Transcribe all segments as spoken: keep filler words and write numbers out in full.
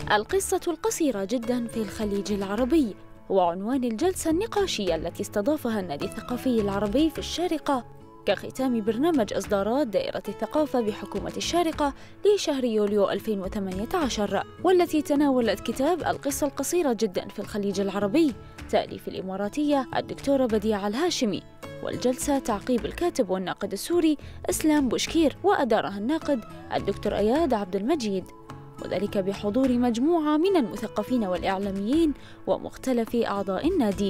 القصة القصيرة جدا في الخليج العربي هو عنوان الجلسة النقاشية التي استضافها النادي الثقافي العربي في الشارقة كختام برنامج إصدارات دائرة الثقافة بحكومة الشارقة لشهر يوليو ألفين وثمانية عشر، والتي تناولت كتاب القصة القصيرة جدا في الخليج العربي تأليف الإماراتية الدكتورة بديعة الهاشمي، والجلسة تعقيب الكاتب والناقد السوري إسلام بوشكير، وأدارها الناقد الدكتور أياد عبد المجيد، وذلك بحضور مجموعة من المثقفين والإعلاميين ومختلف أعضاء النادي.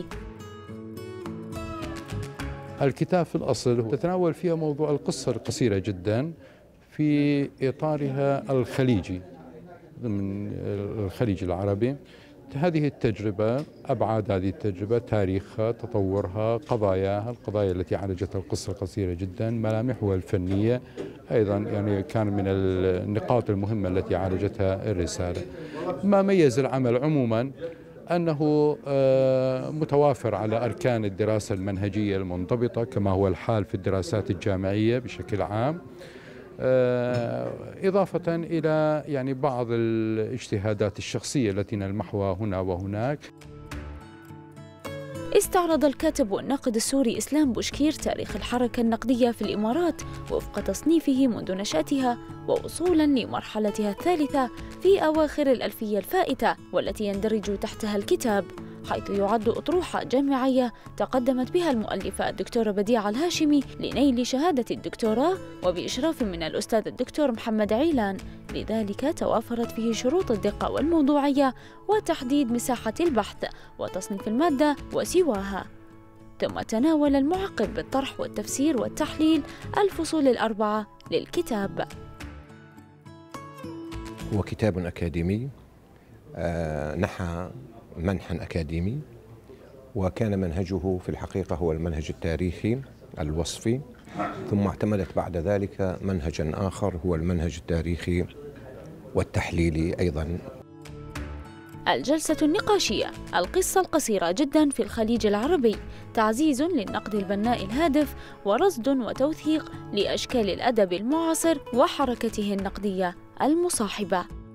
الكتاب في الأصل تتناول فيها موضوع القصة القصيرة جدا في إطارها الخليجي من الخليج العربي. هذه التجربة، أبعاد هذه التجربة، تاريخها، تطورها، قضاياها، القضايا التي عالجتها القصة القصيرة جدا، ملامحها الفنية أيضا يعني كان من النقاط المهمة التي عالجتها الرسالة. ما ميز العمل عموما أنه متوافر على أركان الدراسة المنهجية المنضبطة كما هو الحال في الدراسات الجامعية بشكل عام، إضافة إلى يعني بعض الاجتهادات الشخصية التي نلمحها هنا وهناك. استعرض الكاتب والناقد السوري إسلام بوشكير تاريخ الحركة النقدية في الإمارات وفق تصنيفه منذ نشأتها ووصولاً لمرحلتها الثالثة في أواخر الألفية الفائتة، والتي يندرج تحتها الكتاب، حيث يعد أطروحة جامعية تقدمت بها المؤلفة الدكتورة بديعة الهاشمي لنيل شهادة الدكتوراه وبإشراف من الأستاذ الدكتور محمد عيلان، لذلك توافرت فيه شروط الدقة والموضوعية وتحديد مساحة البحث وتصنيف المادة وسواها. ثم تناول المعقب بالطرح والتفسير والتحليل الفصول الأربعة للكتاب. هو كتاب أكاديمي آه نحى منحا أكاديمي، وكان منهجه في الحقيقة هو المنهج التاريخي الوصفي، ثم اعتمدت بعد ذلك منهجا آخر هو المنهج التاريخي والتحليلي أيضا. الجلسة النقاشية القصة القصيرة جدا في الخليج العربي تعزيز للنقد البناء الهادف ورصد وتوثيق لأشكال الأدب المعاصر وحركته النقدية المصاحبة.